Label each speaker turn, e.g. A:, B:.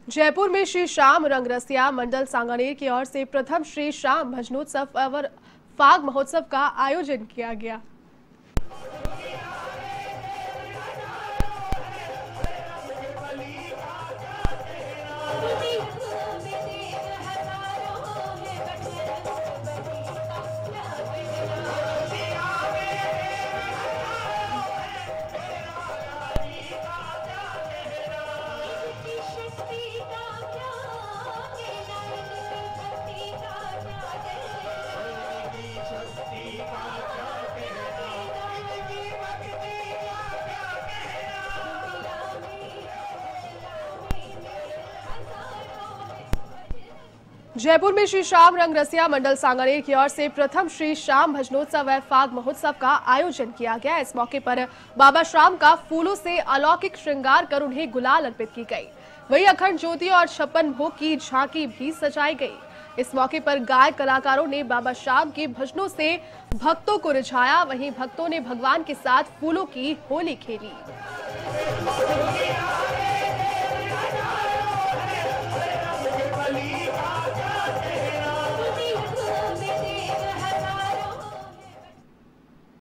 A: जयपुर में श्री श्याम रंगरसिया मंडल सांगानेर की ओर से प्रथम श्री श्याम भजनोत्सव और फाग महोत्सव का आयोजन किया गया। जयपुर में श्री श्याम रंगरसिया मंडल सांगानेर की ओर से प्रथम श्री श्याम भजनोत्सव व फाग महोत्सव का आयोजन किया गया। इस मौके पर बाबा श्याम का फूलों से अलौकिक श्रृंगार कर उन्हें गुलाल अर्पित की गई। वहीं अखंड ज्योति और 56 भोग की झांकी भी सजाई गई। इस मौके पर गायक कलाकारों ने बाबा श्याम के भजनों से भक्तों को रिझाया। वहीं भक्तों ने भगवान के साथ फूलों की होली खेली।